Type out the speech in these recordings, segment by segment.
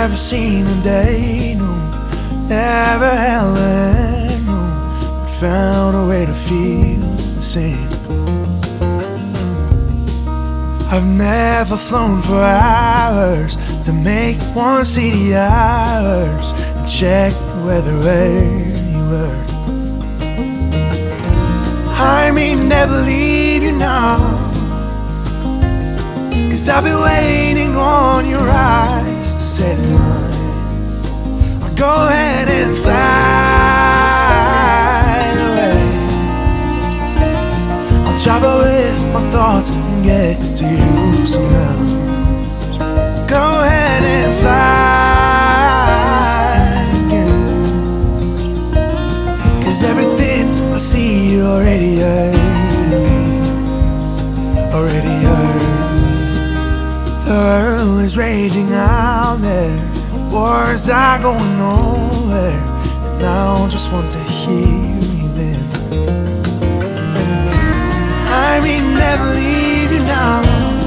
never seen a day, no, never held a hand, no, but found a way to feel the same. I've never flown for hours to make one see the hours and check the weather anywhere. I may never leave you now, 'cause I've been waiting on your eyes to say mine. I'll go ahead and fly away. I'll travel with my thoughts and get to you somehow. Go ahead and fly again, 'cause everything I see you already heard me, already heard me. The world is raging out there, wars are going nowhere, and I just want to hear you then. I may never leave you now,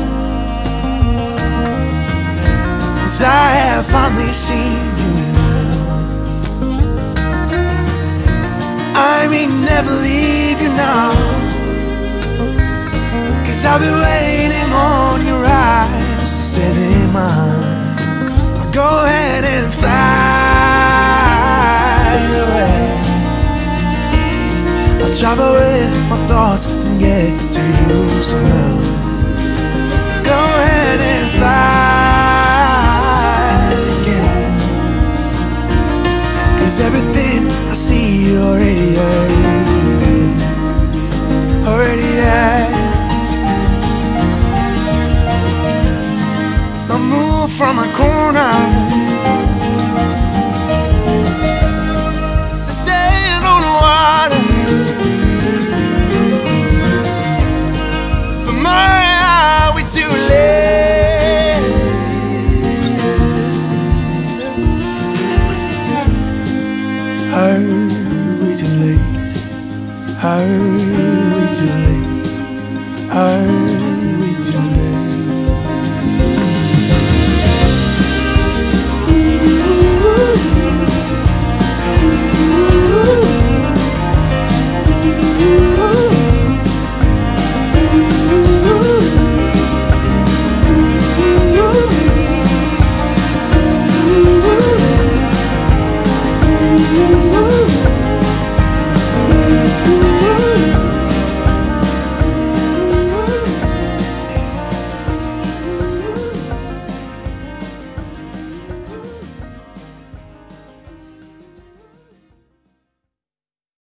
'cause I have finally seen you now. I may never leave you now, 'cause I've been waiting on your eyes to set in mine. I'll go ahead and fly away. I'll travel with my thoughts and get to you somehow. Go ahead and fly again, 'cause everything I see you already heard me, already had. I moved from my corner to stand on the water, but my, are we too late? Are we too late? Are we too late? Are we too late?